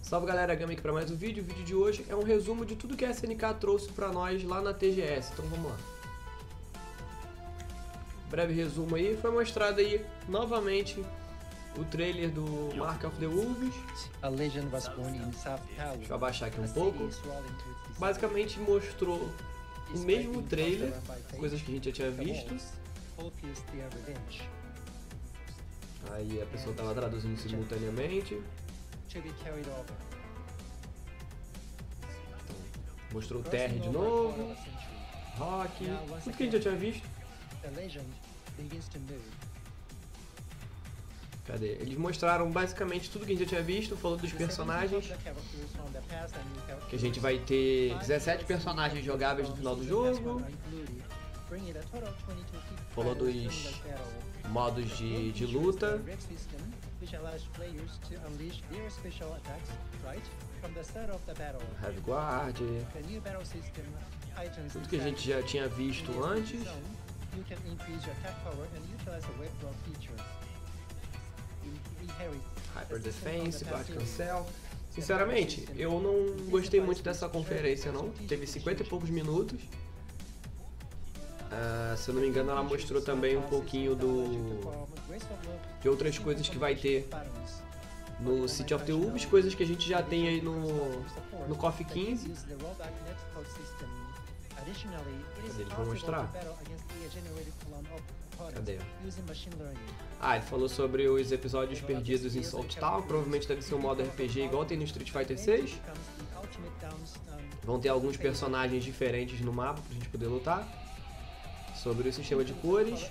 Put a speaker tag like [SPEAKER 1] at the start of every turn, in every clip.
[SPEAKER 1] Salve galera, Gama aqui para mais um vídeo. O vídeo de hoje é um resumo de tudo que a SNK trouxe para nós lá na TGS, então vamos lá. Breve resumo aí, foi mostrado aí novamente o trailer do Mark of the Wolves. Deixa eu abaixar aqui um pouco. Basicamente mostrou o mesmo trailer, coisas que a gente já tinha visto. Aí a pessoa estava traduzindo simultaneamente. Então, mostrou o Terry de novo, Rock, tudo que a gente já tinha visto. Cadê? Eles mostraram basicamente tudo que a gente já tinha visto, falou dos personagens, que a gente vai ter 17 personagens jogáveis no final do jogo. Falou dos modos de luta. Heavy Guard, tudo que a gente já tinha visto antes. Hyper Defense, Blast Cancel. Sinceramente, eu não gostei muito dessa conferência não. Teve 50 e poucos minutos. Se eu não me engano, ela mostrou também um pouquinho de outras coisas que vai ter no City of the Wolves, coisas que a gente já tem aí no KOF 15. Cadê? Eles vão mostrar? Cadê? Ele falou sobre os episódios perdidos em Salt Town, provavelmente deve ser um modo RPG igual tem no Street Fighter 6. Vão ter alguns personagens diferentes no mapa pra gente poder lutar. Sobre o sistema de cores.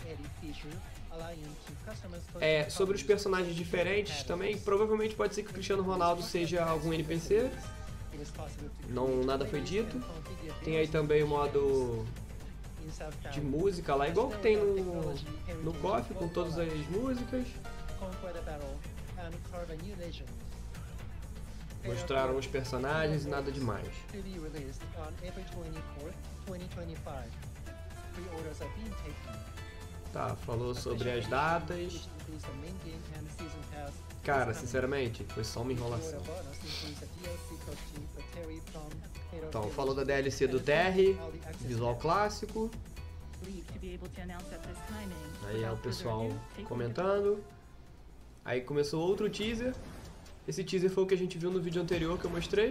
[SPEAKER 1] Sobre os personagens diferentes também, provavelmente pode ser que o Cristiano Ronaldo seja algum NPC. Não, nada foi dito. Tem aí também o modo de música lá, igual que tem no KOF, com todas as músicas. Mostraram os personagens e nada demais. Tá, falou sobre as datas. Cara, sinceramente, foi só uma enrolação. Então, falou da DLC do Terry, visual clássico. Aí é o pessoal comentando. Aí começou outro teaser. Esse teaser foi o que a gente viu no vídeo anterior que eu mostrei.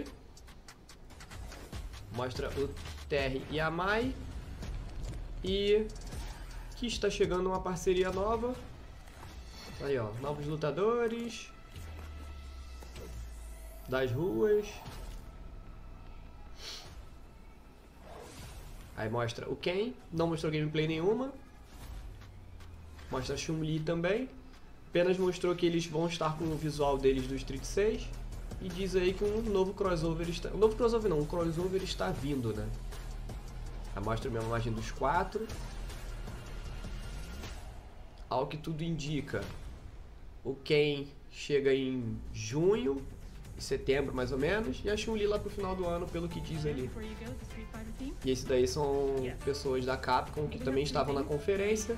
[SPEAKER 1] Mostra o Terry e a Mai. E que está chegando uma parceria nova. Aí ó, novos lutadores das ruas. Aí mostra o Ken, não mostrou gameplay nenhuma. Mostra a Chun-Li também. Apenas mostrou que eles vão estar com o visual deles do Street 6. E diz aí que um novo crossover está... Um novo crossover não, um crossover está vindo, né? Aí mostra a mesma imagem dos 4. Ao que tudo indica, o Ken chega em junho, setembro mais ou menos, e a Chun-Li lá pro final do ano, pelo que diz ali. E esse daí são pessoas da Capcom que também estavam na conferência.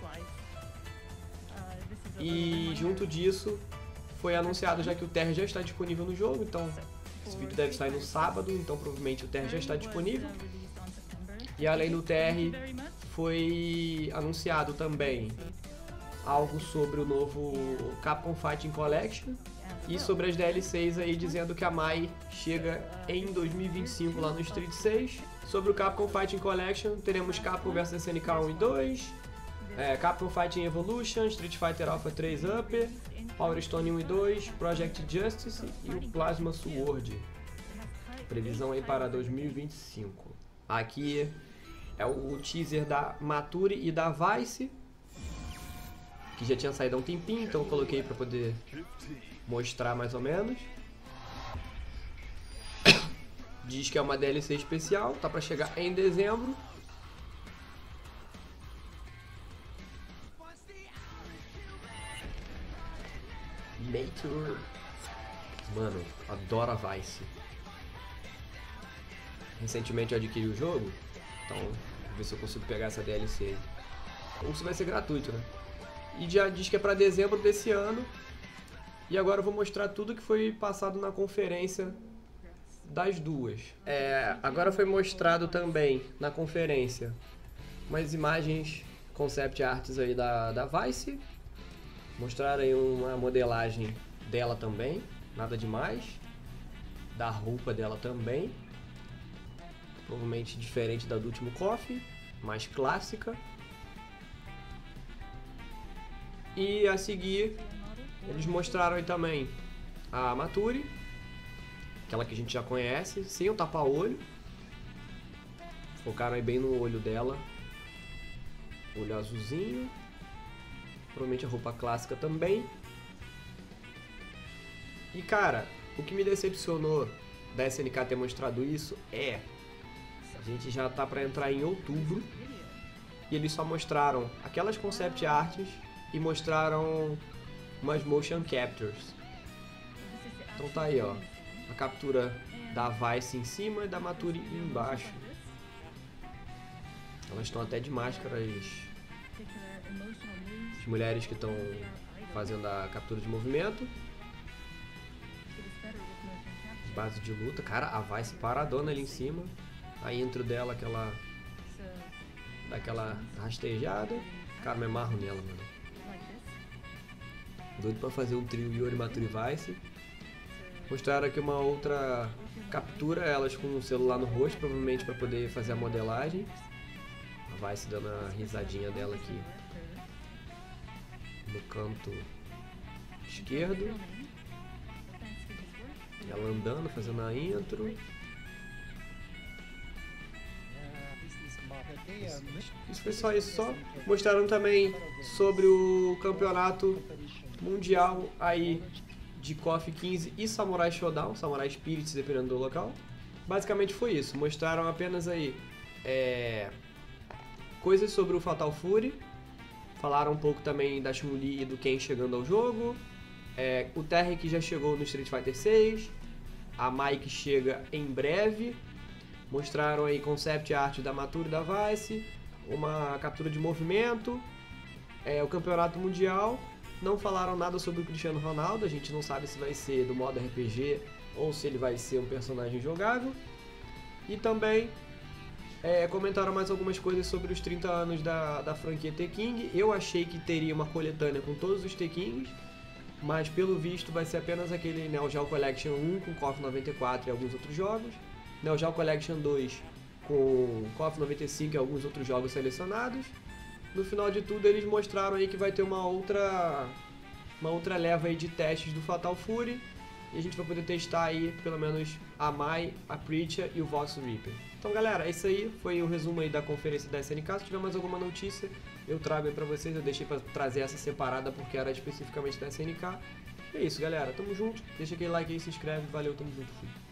[SPEAKER 1] E junto disso, foi anunciado já que o Terry já está disponível no jogo, então esse vídeo deve sair no sábado, então provavelmente o Terry já está disponível. E além do Terry, foi anunciado também algo sobre o novo Capcom Fighting Collection e sobre as DLCs aí, dizendo que a Mai chega em 2025 lá no Street 6. Sobre o Capcom Fighting Collection, teremos Capcom vs SNK 1 e 2, Capcom Fighting Evolution, Street Fighter Alpha 3 Upper, Power Stone 1 e 2, Project Justice e o Plasma Sword. Previsão aí para 2025. Aqui é o teaser da Mature e da Vice, que já tinha saído há um tempinho, então eu coloquei para poder mostrar mais ou menos. Diz que é uma DLC especial, tá para chegar em dezembro. Mature. Mano, adoro a Vice. Recentemente eu adquiri o jogo, então vou ver se eu consigo pegar essa DLC aí. Ou se vai ser gratuito, né? E já diz que é pra dezembro desse ano. E agora eu vou mostrar tudo que foi passado na conferência das duas. Agora foi mostrado também na conferência umas imagens, concept arts aí da Vice. Mostraram aí uma modelagem dela também, nada demais. Da roupa dela também. Provavelmente diferente da do último KOF, mais clássica. E a seguir, eles mostraram aí também a Maturi, aquela que a gente já conhece, sem o tapa-olho. Focaram aí bem no olho dela, olho azulzinho. Provavelmente a roupa clássica também. E cara, o que me decepcionou da SNK ter mostrado isso é... A gente já tá pra entrar em outubro e eles só mostraram aquelas concept arts e mostraram umas motion captures. Então tá aí, ó, a captura da Vice em cima e da Maturi embaixo. Elas estão até de máscara, as mulheres que estão fazendo a captura de movimento. Base de luta, cara, a Vice paradona ali em cima. A intro dela, daquela rastejada. Cara, me amarro nela, mano. Doido pra fazer um trio Yuri, Maturi, Vice. Mostraram aqui uma outra captura, elas com o celular no rosto, provavelmente pra poder fazer a modelagem. A Vice dando a risadinha dela aqui no canto esquerdo. E ela andando, fazendo a intro. Isso foi só isso, só mostraram também sobre o campeonato mundial aí de KOF 15 e Samurai Shodown, Samurai Spirits, dependendo do local. Basicamente foi isso, mostraram apenas aí coisas sobre o Fatal Fury, falaram um pouco também da Chun-Li e do Ken chegando ao jogo, o Terry que já chegou no Street Fighter 6, a Mai que chega em breve. Mostraram aí concept art da Maturi e da Vice, uma captura de movimento, o campeonato mundial. Não falaram nada sobre o Cristiano Ronaldo, a gente não sabe se vai ser do modo RPG ou se ele vai ser um personagem jogável. E também comentaram mais algumas coisas sobre os 30 anos da franquia T-King. Eu achei que teria uma coletânea com todos os T-Kings, mas pelo visto vai ser apenas aquele Neo Geo Collection 1 com KOF 94 e alguns outros jogos. Neo Geo Collection 2 com KOF 95 e alguns outros jogos selecionados. No final de tudo eles mostraram aí que vai ter uma outra leva aí de testes do Fatal Fury. E a gente vai poder testar aí pelo menos a Mai, a Preacher e o Vox Reaper. Então galera, isso aí foi o resumo aí da conferência da SNK. Se tiver mais alguma notícia eu trago aí pra vocês. Eu deixei pra trazer essa separada porque era especificamente da SNK. E é isso galera, tamo junto. Deixa aquele like aí, se inscreve. Valeu, tamo junto, fui.